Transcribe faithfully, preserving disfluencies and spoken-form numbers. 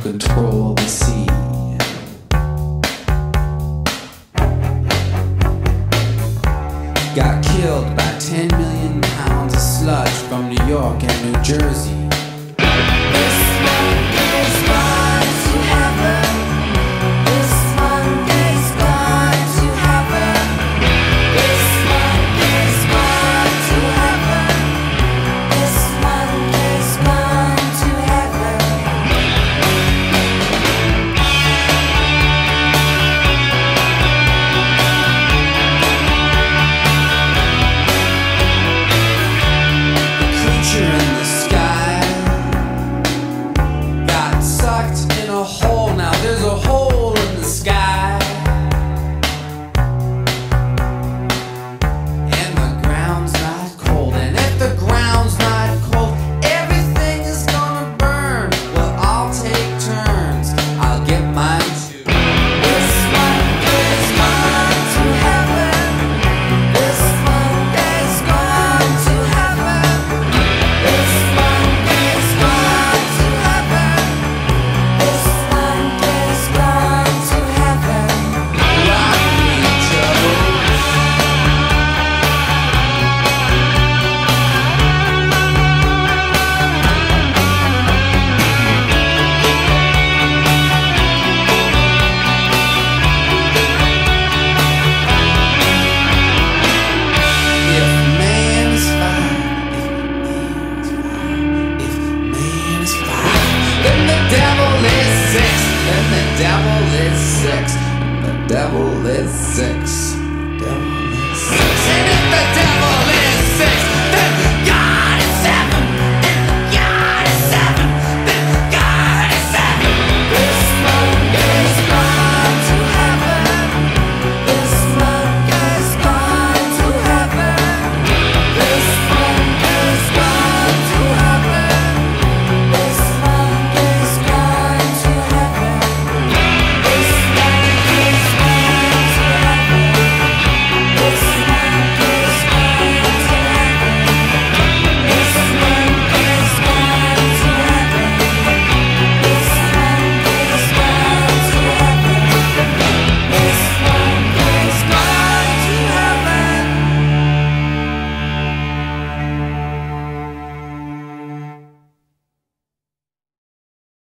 control the sea. Got killed by ten million pounds of sludge from New York and New Jersey. This Monday's gone to heaven. This Monday's gone to heaven. This Monday's gone to heaven. This Monday's gone to heaven. Creature in the sky got sucked in a hole. Now there's a hole in the sky, and the ground's not cold. And if the ground's not cold, everything is gonna burn. Well, I'll take turns. I'll get mine too. This Monday's gone to heaven. This Monday's gone to heaven. This Monday's gone to heaven. This Monday's gone to heaven. Rock me, Joe. If man is fire, if man is fire, if man is fire, then the devil is six, then the devil is six, the devil is six, devil.